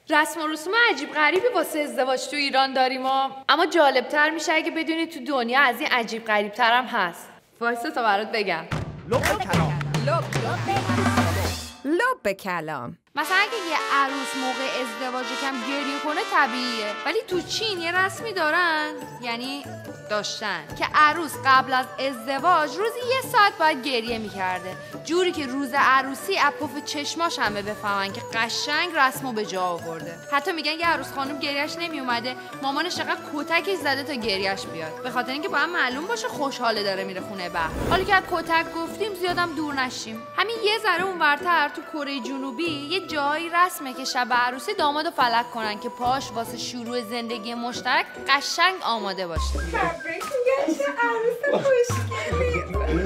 رسم و رسوم عجیب غریبی واسه ازدواج تو ایران داریم اما جالبتر میشه اگه بدونی تو دنیا از این عجیب غریبتر هم هست. وایسا تا برات بگم. لب کلام. مثلا اگه یه عروس موقع ازدواج کم گریه کنه طبیعیه، ولی تو چین یه رسمی دارن، یعنی داشتن، که عروس قبل از ازدواج روزی 1 ساعت باید گریه میکرده، جوری که روز عروسی از پف چشماش همه بفهمن که قشنگ رسمو به جا آورده. حتی میگن یه عروس خانم گریهش نمیومده، مامانش چقدر کتکش زده تا گریهش بیاد، به خاطر اینکه باید معلوم باشه خوشحاله داره میره خونه بهر. حالا که از کتک گفتیم زیادم دور نشیم، همین یه ذره اونورتر تو کره جنوبی یه جایی رسمه که شب عروسی دامادو فلک کنن که پاش واسه شروع زندگی مشترک قشنگ آماده باشه. عروس خوشگلی.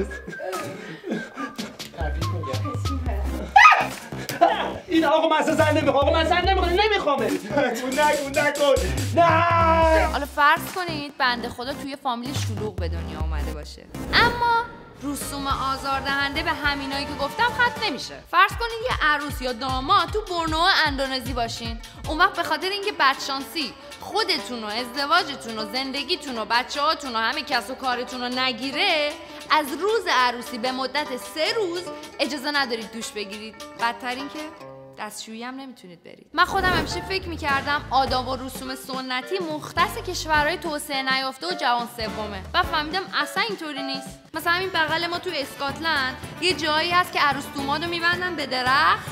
این آقا من زن نمیخوام، آقا من زن نمیخوام. نکن. نه. حالا فرض کنید بنده خدا توی فامیل شلوغ به دنیا اومده باشه، اما رسوم آزاردهنده به همینایی که گفتم ختم نمیشه. فرض کنید یه عروس یا داماد تو بورنو اندونزی باشین، اون وقت به خاطر اینکه بدشانسی خودتون و ازدواجتون و زندگیتون و بچه‌هاتون و همه کس و کارتون رو نگیره، از روز عروسی به مدت 3 روز اجازه ندارید دوش بگیرید. بدتر این که دستشویی هم نمیتونید برید. من خودم همیشه فکر میکردم آداب و رسوم سنتی مختص کشورهای توسعه نیافته و جهان سومه و فهمیدم اصلا اینطوری نیست. مثلا همین بغل ما تو اسکاتلند یه جایی هست که عروس دومادو میبندن به درخت.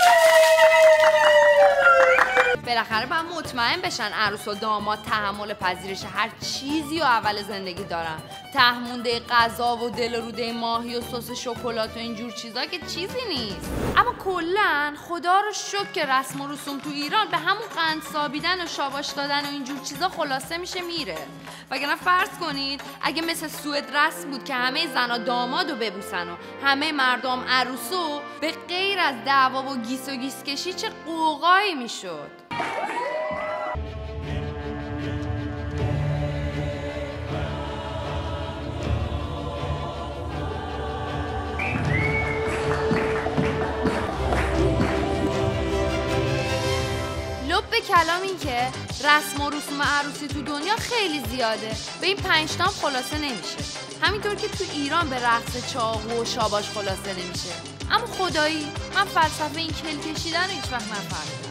بالاخره باید مطمئن بشن عروس و داماد تحمل پذیرش هر چیزی و اول زندگی دارن. تهمونده غذا و دل و روده ماهی و سس شکلات و اینجور چیزا که چیزی نیست. اما کلا خدا رو شکر که رسم و رسوم تو ایران به همون قند سابیدن و شاباش دادن و اینجور چیزا خلاصه میشه میره. وگرنه فرض کنید اگه مثل سوئد رسم بود که همه زنا دامادو ببوسن و همه مردم عروسو، به غیر از دعوا و گیس و گیس کشی چه قوقایی میشد. به کلام این که رسم و رسوم عروسی تو دنیا خیلی زیاده، به این 5 تا خلاصه نمیشه. همینطور که تو ایران به رقص چاقو و شاباش خلاصه نمیشه. اما خدایی من فلسفه این کل کشیدن رو هیچ وقت نفهمیدم.